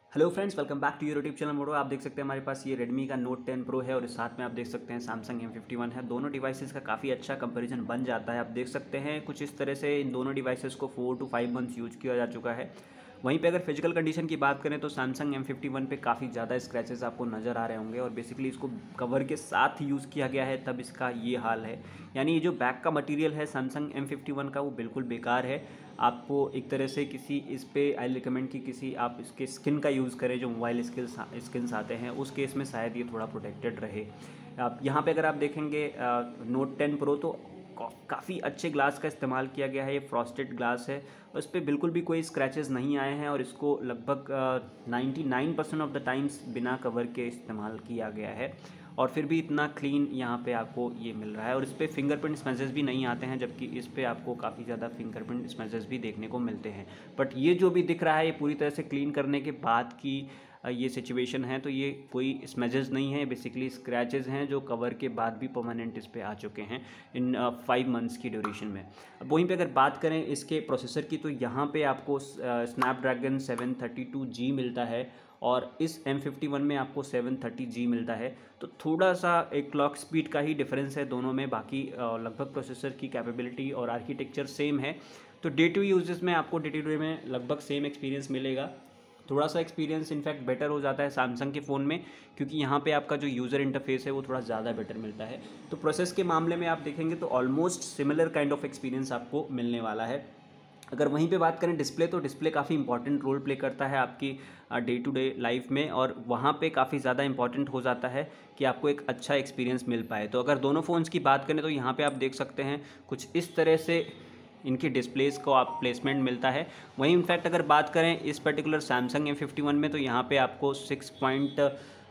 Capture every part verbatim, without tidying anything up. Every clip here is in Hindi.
Hello friends, welcome back to your YouTube channel Moto. आप देख सकते हैं हमारे पास ये Redmi का Note टेन Pro है और इस साथ में आप देख सकते हैं Samsung एम फिफ्टी वन है। दोनों डिवाइसेस का काफ़ी अच्छा कंपैरिजन बन जाता है। आप देख सकते हैं कुछ इस तरह से इन दोनों डिवाइसेस को four to five months use किया जा चुका है। वहीं पे अगर फिजिकल कंडीशन की बात करें तो Samsung एम फिफ्टी वन पे काफ़ी ज़्यादा स्क्रैचेस आपको नज़र आ रहे होंगे और बेसिकली इसको कवर के साथ यूज़ किया गया है, तब इसका ये हाल है। यानी ये जो बैक का मटेरियल है Samsung एम फिफ्टी वन का, वो बिल्कुल बेकार है। आपको एक तरह से किसी इस पे आई रिकमेंड कि किसी आप इसके स्किन का यूज़ करें, जो मोबाइल स्किल्स स्किन्स आते हैं उस केस में शायद ये थोड़ा प्रोटेक्टेड रहे। आप यहाँ पे अगर आप देखेंगे नोट टेन प्रो तो काफ़ी अच्छे ग्लास का इस्तेमाल किया गया है। ये फ्रॉस्टेड ग्लास है और इस पर बिल्कुल भी कोई स्क्रैचेस नहीं आए हैं और इसको लगभग ninety nine percent of the times बिना कवर के इस्तेमाल किया गया है और फिर भी इतना क्लीन यहाँ पे आपको ये मिल रहा है। और इस पर फिंगरप्रिंट स्मैचेस भी नहीं आते हैं, जबकि इस पे आपको काफ़ी ज़्यादा फिंगरप्रिंट स्मैचेस भी देखने को मिलते हैं। बट ये जो भी दिख रहा है ये पूरी तरह से क्लीन करने के बाद की ये सिचुएशन है, तो ये कोई स्मैचेस नहीं है, बेसिकली स्क्रैचेस हैं जो कवर के बाद भी परमानेंट इस पे आ चुके हैं इन फाइव मंथ्स की ड्यूरेशन में। अब वहीं पे अगर बात करें इसके प्रोसेसर की तो यहाँ पे आपको Snapdragon seven thirty two G मिलता है और इस एम फिफ्टी वन में आपको सेवन थर्टी जी मिलता है। तो थोड़ा सा एक क्लॉक स्पीड का ही डिफरेंस है दोनों में, बाकी लगभग प्रोसेसर की कैपेबिलिटी और आर्किटेक्चर सेम है। तो डे टू यूजेस में आपको डे टू डे में लगभग सेम एक्सपीरियंस मिलेगा। थोड़ा सा एक्सपीरियंस इनफैक्ट बेटर हो जाता है सैमसंग के फ़ोन में, क्योंकि यहाँ पे आपका जो यूज़र इंटरफेस है वो थोड़ा ज़्यादा बेटर मिलता है। तो प्रोसेस के मामले में आप देखेंगे तो almost similar kind of experience आपको मिलने वाला है। अगर वहीं पे बात करें डिस्प्ले, तो डिस्प्ले काफ़ी इंपॉर्टेंट रोल प्ले करता है आपकी डे टू डे लाइफ में और वहाँ पे काफ़ी ज़्यादा इंपॉर्टेंट हो जाता है कि आपको एक अच्छा एक्सपीरियंस मिल पाए। तो अगर दोनों फ़ोन्स की बात करें तो यहाँ पे आप देख सकते हैं कुछ इस तरह से इनकी डिस्प्लेस को आप प्लेसमेंट मिलता है। वहीं इनफैक्ट अगर बात करें इस particular Samsung M fifty one में तो यहाँ पे आपको सिक्स पॉइंट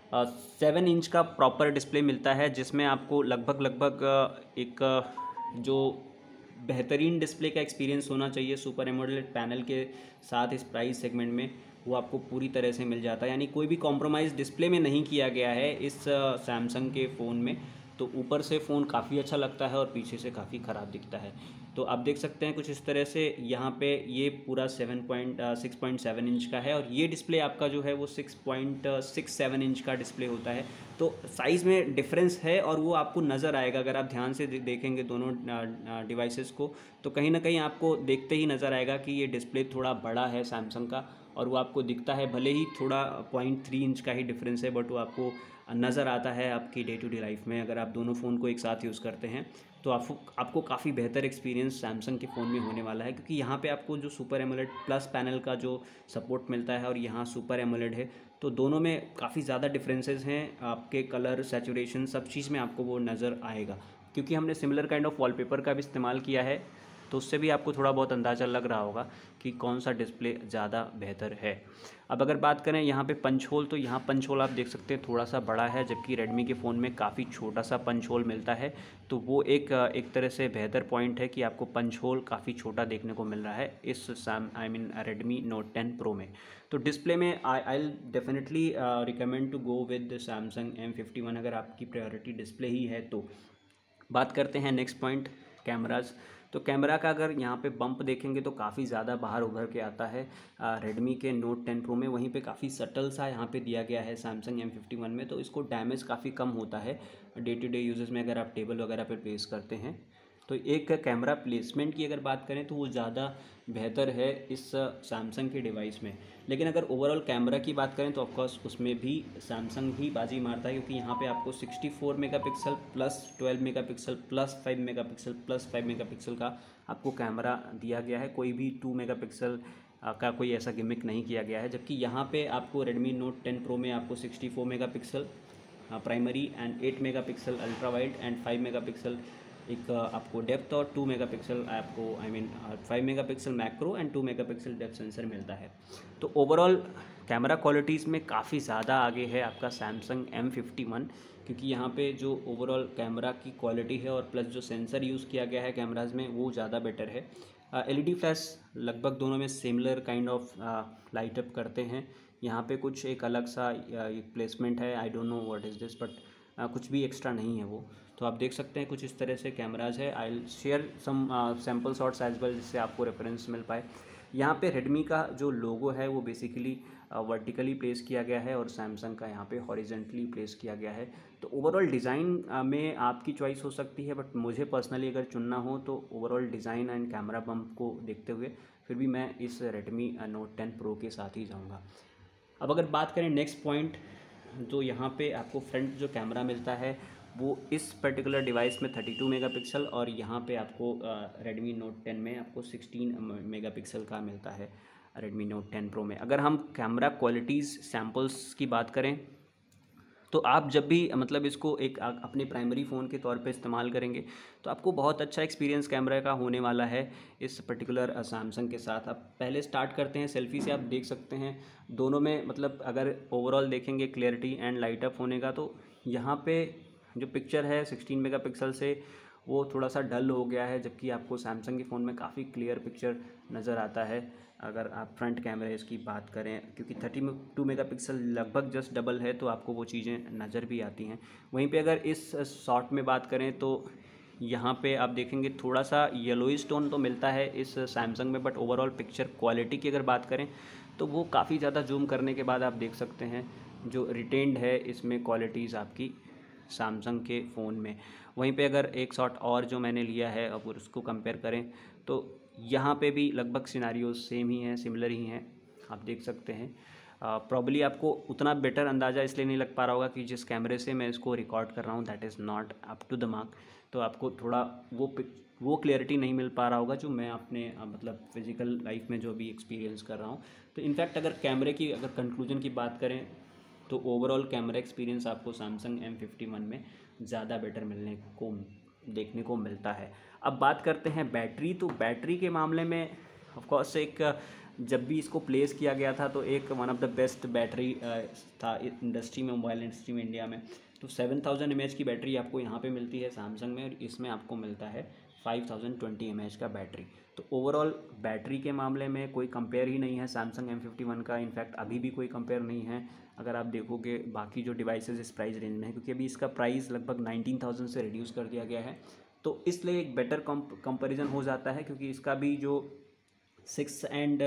सेवन इंच का प्रॉपर डिस्प्ले मिलता है, जिसमें आपको लगभग लगभग एक जो बेहतरीन डिस्प्ले का एक्सपीरियंस होना चाहिए सुपर एमोलेड पैनल के साथ इस प्राइस सेगमेंट में, वो आपको पूरी तरह से मिल जाता है। यानी कोई भी कॉम्प्रोमाइज़ डिस्प्ले में नहीं किया गया है इस सैमसंग के फ़ोन में। तो ऊपर से फ़ोन काफ़ी अच्छा लगता है और पीछे से काफ़ी ख़राब दिखता है। तो आप देख सकते हैं कुछ इस तरह से यहाँ पे ये पूरा seven point six point seven inch का है और ये डिस्प्ले आपका जो है वो six point six seven inch का डिस्प्ले होता है। तो साइज़ में डिफरेंस है और वो आपको नज़र आएगा अगर आप ध्यान से देखेंगे दोनों डिवाइसेस को, तो कहीं ना कहीं आपको देखते ही नज़र आएगा कि ये डिस्प्ले थोड़ा बड़ा है सैमसंग का और वो आपको दिखता है। भले ही थोड़ा पॉइंट थ्री इंच का ही डिफरेंस है, बट वो आपको नज़र आता है आपकी डे टू डे लाइफ में। अगर आप दोनों फ़ोन को एक साथ यूज़ करते हैं तो आपको आपको काफ़ी बेहतर एक्सपीरियंस सैमसंग के फ़ोन में होने वाला है, क्योंकि यहाँ पे आपको जो सुपर एमोलेड प्लस पैनल का जो सपोर्ट मिलता है और यहाँ सुपर एमोलेड है, तो दोनों में काफ़ी ज़्यादा डिफरेंसेस हैं। आपके कलर सैचुरेशन सब चीज़ में आपको वो नज़र आएगा, क्योंकि हमने सिमिलर काइंड ऑफ वॉलपेपर का भी इस्तेमाल किया है, तो उससे भी आपको थोड़ा बहुत अंदाज़ा लग रहा होगा कि कौन सा डिस्प्ले ज़्यादा बेहतर है। अब अगर बात करें यहाँ पे पंच होल, तो यहाँ पंच होल आप देख सकते हैं थोड़ा सा बड़ा है, जबकि रेडमी के फ़ोन में काफ़ी छोटा सा पंच होल मिलता है। तो वो एक एक तरह से बेहतर पॉइंट है कि आपको पंच होल काफ़ी छोटा देखने को मिल रहा है इस Sam I mean Redmi Note ten pro में। तो डिस्प्ले में I I definitely recommend to go with Samsung M fifty one अगर आपकी प्रायोरिटी डिस्प्ले ही है तो। बात करते हैं नेक्स्ट पॉइंट, कैमराज। तो कैमरा का अगर यहाँ पे बम्प देखेंगे तो काफ़ी ज़्यादा बाहर उभर के आता है रेडमी के नोट टेन प्रो में। वहीं पे काफ़ी सटल सा यहाँ पे दिया गया है सैमसंग एम फिफ्टी वन में, तो इसको डैमेज काफ़ी कम होता है डे टू डे यूजेस में अगर आप टेबल वगैरह पे प्लेस करते हैं। तो एक कैमरा प्लेसमेंट की अगर बात करें तो वो ज़्यादा बेहतर है इस सैमसंग के डिवाइस में। लेकिन अगर ओवरऑल कैमरा की बात करें तो ऑफकोर्स उसमें भी सैमसंग ही बाजी मारता है, क्योंकि यहाँ पे आपको sixty four megapixel plus twelve megapixel plus five megapixel plus five megapixel का आपको कैमरा दिया गया है। कोई भी टू मेगापिक्सल का कोई ऐसा गिमिक नहीं किया गया है, जबकि यहाँ पे आपको रेडमी नोट टेन प्रो में आपको sixty four megapixel primary and eight megapixel ultra wide and five megapixel एक आपको डेप्थ और टू मेगापिक्सल आपको I mean five megapixel macro and two megapixel depth sensor मिलता है। तो ओवरऑल कैमरा क्वालिटीज़ में काफ़ी ज़्यादा आगे है आपका सैमसंग एम फिफ्टी वन, क्योंकि यहाँ पे जो ओवरऑल कैमरा की क्वालिटी है और प्लस जो सेंसर यूज़ किया गया है कैमराज में वो ज़्यादा बेटर है। एलईडी फ्लैश लगभग दोनों में similar kind of light up करते हैं। यहाँ पे कुछ एक अलग सा प्लेसमेंट है, I don't know what is this, but कुछ भी एक्स्ट्रा नहीं है वो। तो आप देख सकते हैं कुछ इस तरह से कैमराज है। I will share some sample shots as well, जिससे आपको रेफरेंस मिल पाए। यहाँ पे रेडमी का जो लोगो है वो बेसिकली वर्टिकली प्लेस किया गया है और सैमसंग का यहाँ पे हॉरिजेंटली प्लेस किया गया है। तो ओवरऑल डिज़ाइन में आपकी चॉइस हो सकती है, बट मुझे पर्सनली अगर चुनना हो तो overall design and camera bump को देखते हुए फिर भी मैं इस रेडमी नोट टेन प्रो के साथ ही जाऊँगा। अब अगर बात करें नेक्स्ट पॉइंट, तो यहाँ पे आपको फ्रंट जो कैमरा मिलता है वो इस पर्टिकुलर डिवाइस में थर्टी टू मेगापिक्सल और यहाँ पे आपको रेडमी नोट टेन में आपको सिक्सटीन मेगापिक्सल का मिलता है रेडमी नोट टेन प्रो में। अगर हम कैमरा क्वालिटीज़ सैम्पल्स की बात करें तो आप जब भी मतलब इसको एक अपने प्राइमरी फ़ोन के तौर पे इस्तेमाल करेंगे तो आपको बहुत अच्छा एक्सपीरियंस कैमरा का होने वाला है इस पर्टिकुलर सैमसंग के साथ। आप पहले स्टार्ट करते हैं सेल्फी से। आप देख सकते हैं दोनों में मतलब अगर ओवरऑल देखेंगे क्लियरिटी एंड लाइट अप होने का, तो यहाँ पे जो पिक्चर है सिक्सटीन मेगापिक्सल से वो थोड़ा सा डल हो गया है, जबकि आपको सैमसंग के फ़ोन में काफ़ी क्लियर पिक्चर नज़र आता है अगर आप फ्रंट कैमरे इसकी बात करें, क्योंकि थर्टी टू मेगापिक्सल लगभग जस्ट डबल है तो आपको वो चीज़ें नज़र भी आती हैं। वहीं पे अगर इस शॉट में बात करें तो यहाँ पे आप देखेंगे थोड़ा सा येलोइश टोन तो मिलता है इस सैमसंग में, बट ओवरऑल पिक्चर क्वालिटी की अगर बात करें तो वो काफ़ी ज़्यादा जूम करने के बाद आप देख सकते हैं जो रिटेन्ड है इसमें क्वालिटीज़ आपकी सैमसंग के फ़ोन में। वहीं पे अगर एक शॉट और जो मैंने लिया है अब उसको कंपेयर करें तो यहाँ पे भी लगभग सिनारियो सेम ही हैं, सिमिलर ही हैं, आप देख सकते हैं। प्रॉब्ली आपको उतना बेटर अंदाज़ा इसलिए नहीं लग पा रहा होगा कि जिस कैमरे से मैं इसको रिकॉर्ड कर रहा हूँ that is not up to the mark, तो आपको थोड़ा वो वो क्लियरिटी नहीं मिल पा रहा होगा जो मैं अपने मतलब फिज़िकल लाइफ में जो भी एक्सपीरियंस कर रहा हूँ। तो इनफैक्ट अगर कैमरे की अगर कंक्लूजन की बात करें तो ओवरऑल कैमरा एक्सपीरियंस आपको सैमसंग एम फिफ्टी वन में ज़्यादा बेटर मिलने को देखने को मिलता है। अब बात करते हैं बैटरी। तो बैटरी के मामले में ऑफ कोर्स एक जब भी इसको प्लेस किया गया था तो एक one of the best battery था इंडस्ट्री में, मोबाइल इंडस्ट्री में, इंडिया में। तो सेवन थाउजेंड एम एच की बैटरी आपको यहाँ पे मिलती है सैमसंग में और इसमें आपको मिलता है five thousand twenty M H का बैटरी। तो ओवरऑल बैटरी के मामले में कोई कंपेयर ही नहीं है सैमसंग एम फिफ्टी वन का। इनफैक्ट अभी भी कोई कंपेयर नहीं है अगर आप देखोगे बाकी जो डिवाइसेस इस प्राइस रेंज में है, क्योंकि अभी इसका प्राइस लगभग नाइनटीन थाउजेंड से रिड्यूस कर दिया गया है। तो इसलिए एक बेटर कंपैरिजन हो जाता है, क्योंकि इसका भी जो six and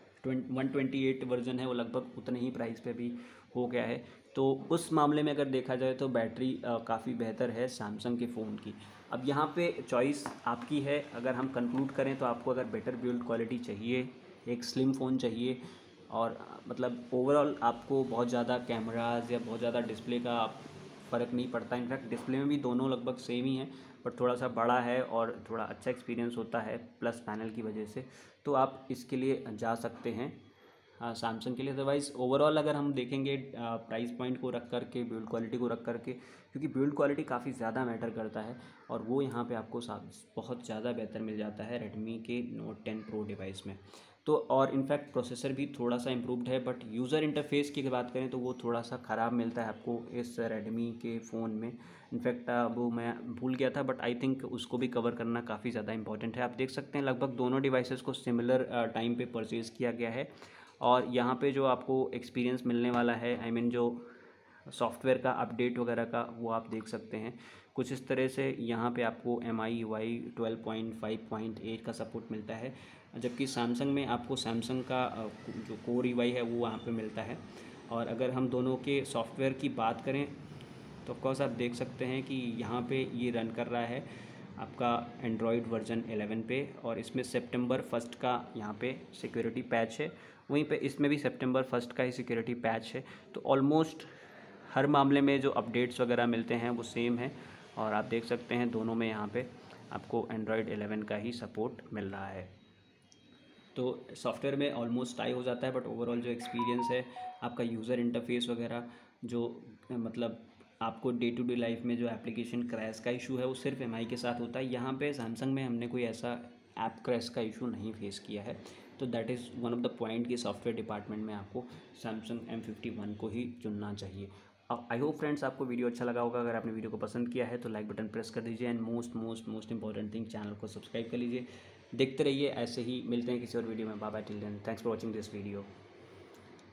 one twenty eight version है वो लगभग उतने ही प्राइस पे भी हो गया है। तो उस मामले में अगर देखा जाए तो बैटरी काफ़ी बेहतर है सैमसंग के फ़ोन की। अब यहाँ पे चॉइस आपकी है। अगर हम कंक्लूड करें तो आपको अगर बेटर बिल्ड क्वालिटी चाहिए, एक स्लिम फ़ोन चाहिए और मतलब ओवरऑल आपको बहुत ज़्यादा कैमराज या बहुत ज़्यादा डिस्प्ले का फ़र्क नहीं पड़ता। इनफैक्ट डिस्प्ले में भी दोनों लगभग सेम ही हैं, बट थोड़ा सा बड़ा है और थोड़ा अच्छा एक्सपीरियंस होता है प्लस पैनल की वजह से, तो आप इसके लिए जा सकते हैं सैमसंग के लिए। अदरवाइज़ ओवरऑल अगर हम देखेंगे प्राइस पॉइंट को रख करके, बिल्ड क्वालिटी को रख करके, क्योंकि बिल्ड क्वालिटी काफ़ी ज़्यादा मैटर करता है और वो यहाँ पे आपको बहुत ज़्यादा बेहतर मिल जाता है रेडमी के नोट टेन प्रो डिवाइस में। तो और इनफैक्ट प्रोसेसर भी थोड़ा सा इम्प्रूव्ड है, बट यूज़र इंटरफेस की बात करें तो वो थोड़ा सा ख़राब मिलता है आपको इस रेडमी के फ़ोन में। इनफैक्ट वो मैं भूल गया था, बट आई थिंक उसको भी कवर करना काफ़ी ज़्यादा इंपॉर्टेंट है। आप देख सकते हैं लगभग दोनों डिवाइसेस को सिमिलर टाइम पे परचेज़ किया गया है और यहाँ पे जो आपको एक्सपीरियंस मिलने वाला है, आई मीन जो सॉफ्टवेयर का अपडेट वगैरह का, वो आप देख सकते हैं कुछ इस तरह से। यहाँ पे आपको M I U I twelve point five point eight का सपोर्ट मिलता है, जबकि सैमसंग में आपको सैमसंग का जो कोर यू आई है वो वहाँ पे मिलता है। और अगर हम दोनों के सॉफ्टवेयर की बात करें तो ऑफकोर्स आप देख सकते हैं कि यहाँ पे ये रन कर रहा है आपका एंड्रॉयड वर्जन इलेवन पे और इसमें सितंबर फर्स्ट का यहाँ पे सिक्योरिटी पैच है। वहीं पे इसमें भी सितंबर फर्स्ट का ही सिक्योरिटी पैच है। तो ऑलमोस्ट हर मामले में जो अपडेट्स वगैरह मिलते हैं वो सेम है और आप देख सकते हैं दोनों में यहाँ पे आपको एंड्रॉयड इलेवन का ही सपोर्ट मिल रहा है। तो सॉफ्टवेयर में ऑलमोस्ट टाई हो जाता है, बट ओवरऑल जो एक्सपीरियंस है आपका यूज़र इंटरफेस वगैरह, जो मतलब आपको डे टू डे लाइफ में जो एप्लीकेशन क्रैश का इशू है वो सिर्फ एम आई के साथ होता है। यहाँ पे सैमसंग में हमने कोई ऐसा ऐप क्रैश का इशू नहीं फेस किया है। तो that is one of the point कि सॉफ्टवेयर डिपार्टमेंट में आपको सैमसंग एम फिफ्टी वन को ही चुनना चाहिए। अब आई होप फ्रेंड्स आपको वीडियो अच्छा लगा होगा। अगर आपने वीडियो को पसंद किया है तो लाइक बटन प्रेस कर दीजिए and most most most important thing, channel को सब्सक्राइब कर लीजिए। देखते रहिए ऐसे ही। मिलते हैं किसी और वीडियो में। Bye bye till then, thanks for watching this video.